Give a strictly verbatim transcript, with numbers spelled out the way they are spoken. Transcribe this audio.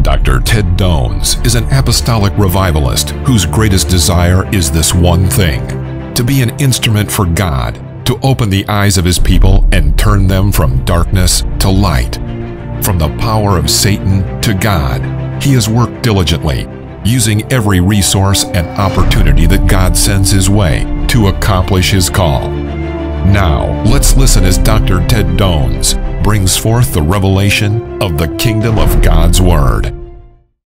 Doctor Ted Doans is an apostolic revivalist whose greatest desire is this one thing: to be an instrument for God, to open the eyes of His people and turn them from darkness to light, from the power of Satan to God. He has worked diligently, using every resource and opportunity that God sends his way to accomplish his call. Now, let's listen as Doctor Ted Doans brings forth the revelation of the kingdom of God's Word.